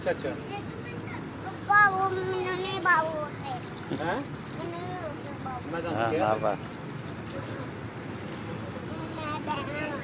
अच्छा अच्छा। बाबू मिनने बाबू होते हैं? मिनने होते बाबू। मैं क्या? हाँ, मैं